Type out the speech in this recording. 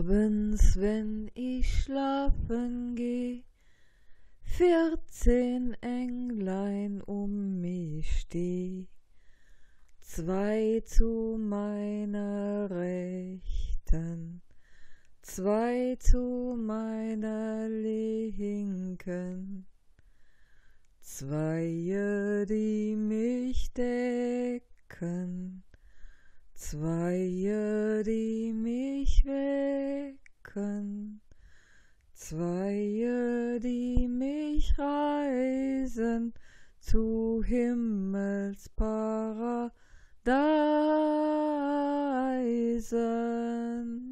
Abends, wenn ich schlafen geh, 14 Englein um mich steh, 2 zu meiner Rechten, 2 zu meiner Linken, 2, die mich decken, 2, die mich wecken, 2, die mich reisen zu Himmelsparadiesen.